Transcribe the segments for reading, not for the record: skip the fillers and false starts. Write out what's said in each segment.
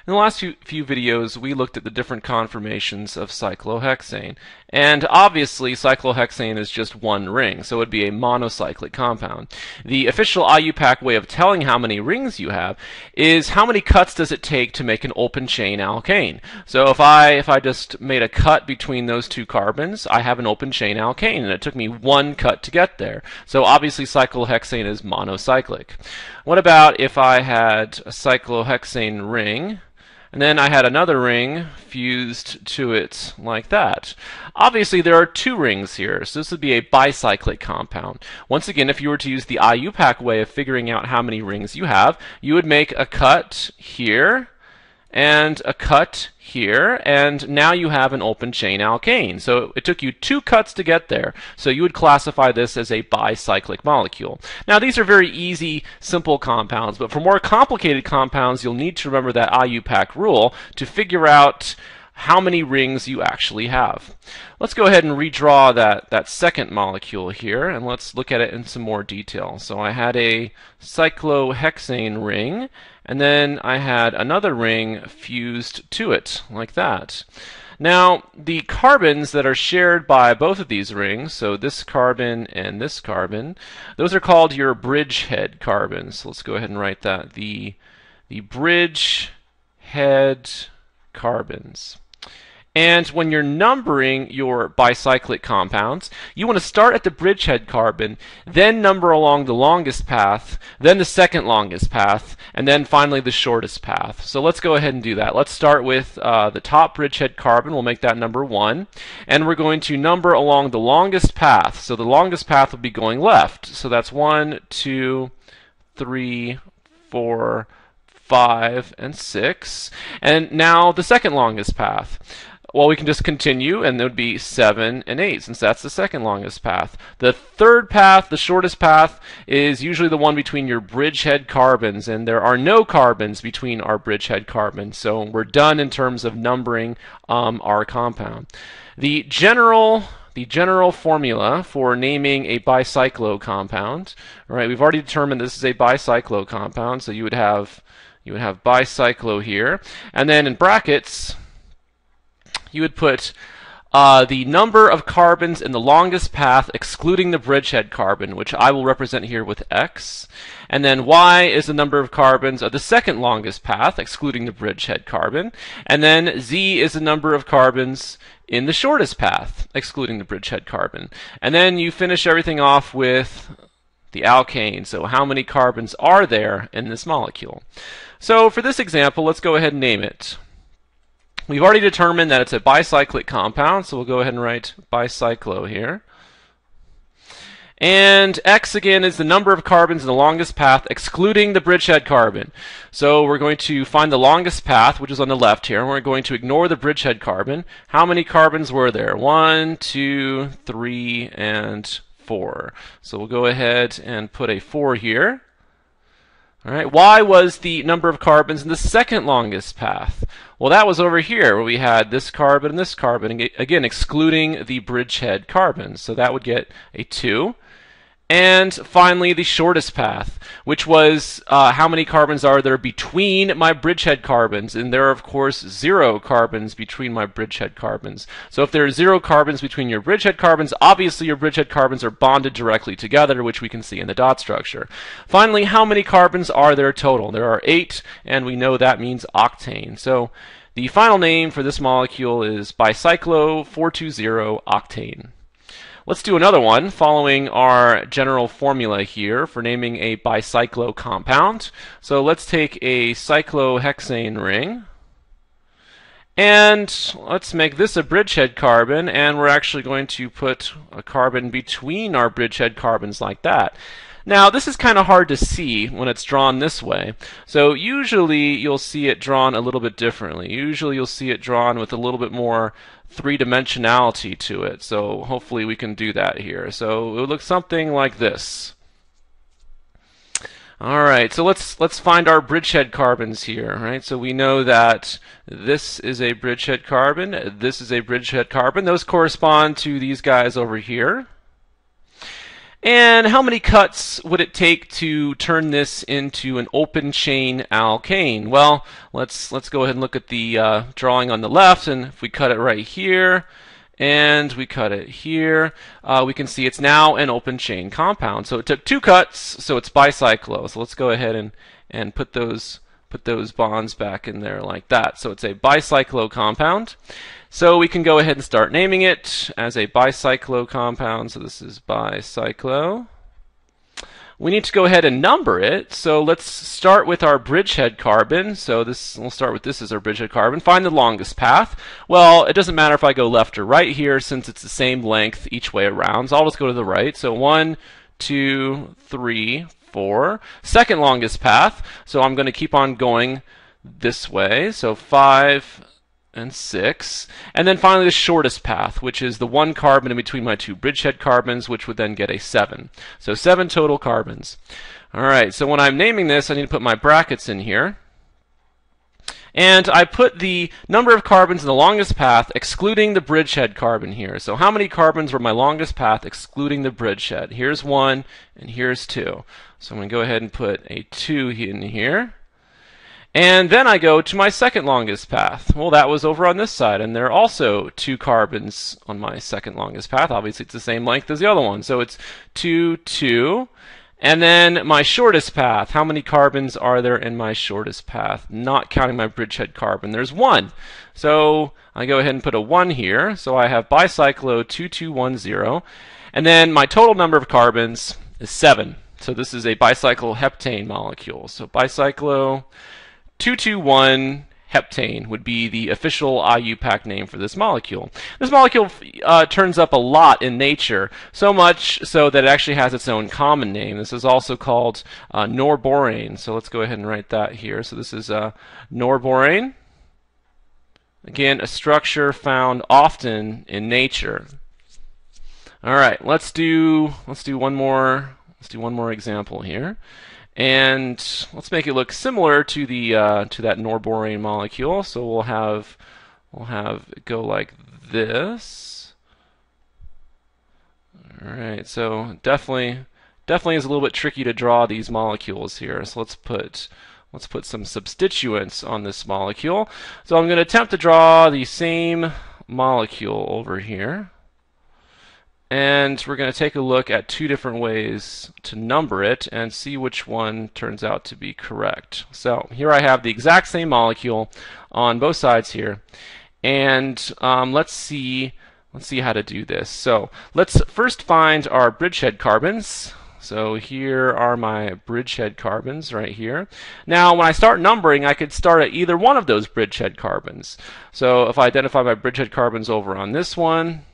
In the last few videos, we looked at the different conformations of cyclohexane. And obviously, cyclohexane is just one ring, so it would be a monocyclic compound. The official IUPAC way of telling how many rings you have is how many cuts does it take to make an open chain alkane. So if I just made a cut between those two carbons, I have an open chain alkane, and it took me one cut to get there. So obviously, cyclohexane is monocyclic. What about if I had a cyclohexane ring, and then I had another ring fused to it like that? Obviously, there are two rings here, so this would be a bicyclic compound. Once again, if you were to use the IUPAC way of figuring out how many rings you have, you would make a cut here and a cut here, and now you have an open chain alkane. So it took you two cuts to get there. So you would classify this as a bicyclic molecule. Now these are very easy, simple compounds, but for more complicated compounds, you'll need to remember that IUPAC rule to figure out how many rings you actually have. Let's go ahead and redraw that second molecule here, and let's look at it in some more detail. So I had a cyclohexane ring, and then I had another ring fused to it, like that. Now, the carbons that are shared by both of these rings, so this carbon and this carbon, those are called your bridgehead carbons. So let's go ahead and write that. The bridgehead carbons. And when you're numbering your bicyclic compounds, you want to start at the bridgehead carbon, then number along the longest path, then the second longest path, and then finally the shortest path. So let's go ahead and do that. Let's start with the top bridgehead carbon. We'll make that number 1. And we're going to number along the longest path. So the longest path will be going left. So that's 1, 2, 3, 4, 5, and 6. And now the second longest path. Well, we can just continue, and it would be 7 and 8, since that's the second longest path. The third path, the shortest path, is usually the one between your bridgehead carbons, and there are no carbons between our bridgehead carbons, so we're done in terms of numbering our compound. The general formula for naming a bicyclo compound, right? We've already determined this is a bicyclo compound, so you would have bicyclo here, and then in brackets, you would put the number of carbons in the longest path excluding the bridgehead carbon, which I will represent here with X. And then Y is the number of carbons of the second longest path excluding the bridgehead carbon. And then Z is the number of carbons in the shortest path excluding the bridgehead carbon. And then you finish everything off with the alkane. So how many carbons are there in this molecule? So for this example, let's go ahead and name it. We've already determined that it's a bicyclic compound, so we'll go ahead and write bicyclo here. And X, again, is the number of carbons in the longest path, excluding the bridgehead carbon. So we're going to find the longest path, which is on the left here, and we're going to ignore the bridgehead carbon. How many carbons were there? 1, 2, 3, and 4. So we'll go ahead and put a 4 here. All right, Y was the number of carbons in the second longest path. Well, that was over here where we had this carbon and this carbon, again, excluding the bridgehead carbons. So that would get a 2. And finally, the shortest path, which was how many carbons are there between my bridgehead carbons. And there are, of course, 0 carbons between my bridgehead carbons. So if there are 0 carbons between your bridgehead carbons, obviously your bridgehead carbons are bonded directly together, which we can see in the dot structure. Finally, how many carbons are there total? There are 8, and we know that means octane. So the final name for this molecule is bicyclo 420-octane. Let's do another one following our general formula here for naming a bicyclo compound. So let's take a cyclohexane ring, and let's make this a bridgehead carbon, and we're actually going to put a carbon between our bridgehead carbons like that. Now, this is kind of hard to see when it's drawn this way. So usually you'll see it drawn a little bit differently. Usually you'll see it drawn with a little bit more three-dimensionality to it. So hopefully we can do that here. So it would look something like this. All right, so let's find our bridgehead carbons here, right? So we know that this is a bridgehead carbon, this is a bridgehead carbon. Those correspond to these guys over here. And how many cuts would it take to turn this into an open chain alkane? Well, let's go ahead and look at the drawing on the left, and if we cut it right here, and we cut it here, we can see it's now an open chain compound. So it took 2 cuts, so it's bicyclo. So let's go ahead and put those bonds back in there like that. So it's a bicyclo compound. So we can go ahead and start naming it as a bicyclo compound. So this is bicyclo. We need to go ahead and number it. So let's start with our bridgehead carbon. So we'll start with this as our bridgehead carbon. Find the longest path. Well, it doesn't matter if I go left or right here since it's the same length each way around. So I'll just go to the right. So 1, 2, 3, 4. Second longest path. So I'm going to keep on going this way. So 5 and 6, and then finally the shortest path, which is the 1 carbon in between my 2 bridgehead carbons, which would then get a 7. So 7 total carbons. Alright, so when I'm naming this, I need to put my brackets in here. And I put the number of carbons in the longest path, excluding the bridgehead carbon here. So how many carbons were my longest path, excluding the bridgehead? Here's 1, and here's 2. So I'm going to go ahead and put a 2 in here. And then I go to my second longest path. Well, that was over on this side, and there are also 2 carbons on my second longest path. Obviously, it's the same length as the other one. So it's 2, 2. And then my shortest path. How many carbons are there in my shortest path? Not counting my bridgehead carbon. There's 1. So I go ahead and put a 1 here. So I have bicyclo 2210. And then my total number of carbons is 7. So this is a bicyclo heptane molecule. So bicyclo 221 heptane would be the official IUPAC name for this molecule. This molecule turns up a lot in nature, so much so that it actually has its own common name. This is also called norborane. So let's go ahead and write that here. So this is norborane. Again, a structure found often in nature. All right, let's do one more example here. And let's make it look similar to the to that norborane molecule. So we'll have it go like this. All right. So definitely is a little bit tricky to draw these molecules here. So let's put some substituents on this molecule. So I'm going to attempt to draw the same molecule over here. And we're going to take a look at 2 different ways to number it and see which one turns out to be correct. So here I have the exact same molecule on both sides here. And let's see how to do this. So let's first find our bridgehead carbons. So here are my bridgehead carbons right here. Now when I start numbering, I could start at either one of those bridgehead carbons. So if I identify my bridgehead carbons over on this one,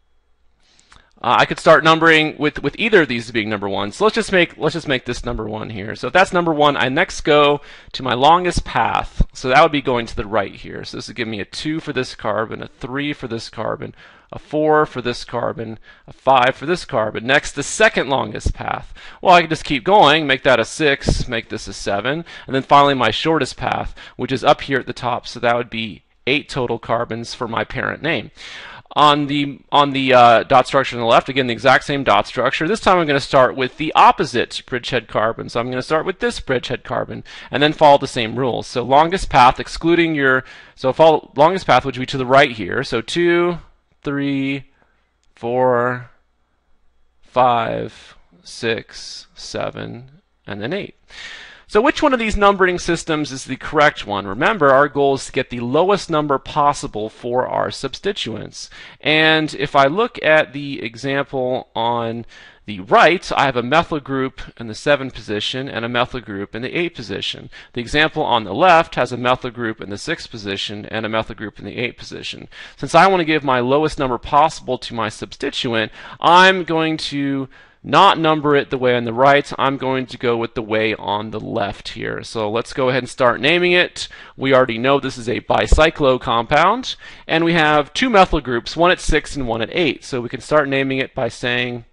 I could start numbering with either of these being number 1. So let's just make this number 1 here. So if that's number 1, I next go to my longest path. So that would be going to the right here. So this would give me a 2 for this carbon, a 3 for this carbon, a 4 for this carbon, a 5 for this carbon. Next, the second longest path. Well, I can just keep going, make that a 6, make this a 7, and then finally my shortest path, which is up here at the top. So that would be 8 total carbons for my parent name. On the dot structure on the left, again, the exact same dot structure. This time I'm going to start with the opposite bridgehead carbon. So I'm going to start with this bridgehead carbon and then follow the same rules. So longest path, excluding follow longest path, which would be to the right here. So 2, 3, 4, 5, 6, 7, and then 8. So which one of these numbering systems is the correct one? Remember, our goal is to get the lowest number possible for our substituents. And if I look at the example on the right, I have a methyl group in the 7 position and a methyl group in the 8 position. The example on the left has a methyl group in the 6 position and a methyl group in the 8 position. Since I want to give my lowest number possible to my substituent, I'm going to not number it the way on the right. I'm going to go with the way on the left here. So let's go ahead and start naming it. We already know this is a bicyclo compound, and we have 2 methyl groups, one at 6 and one at 8. So we can start naming it by saying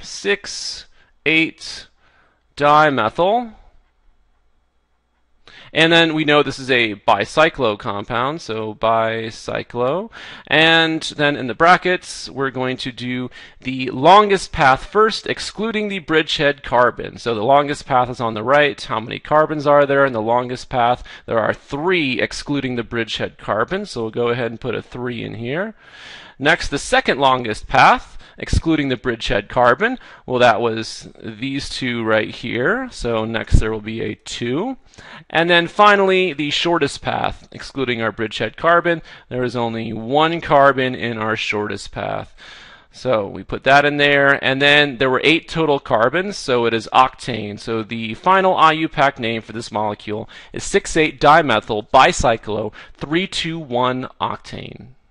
6, 8 dimethyl. And then we know this is a bicyclo compound, so bicyclo. And then in the brackets, we're going to do the longest path first, excluding the bridgehead carbon. So the longest path is on the right. How many carbons are there in the longest path? There are 3 excluding the bridgehead carbon, so we'll go ahead and put a 3 in here. Next, the second longest path, excluding the bridgehead carbon. Well, that was these 2 right here. So next there will be a 2. And then finally, the shortest path, excluding our bridgehead carbon. There is only 1 carbon in our shortest path. So we put that in there, and then there were 8 total carbons, so it is octane. So the final IUPAC name for this molecule is 6,8-dimethyl bicyclo 3,2,1 octane.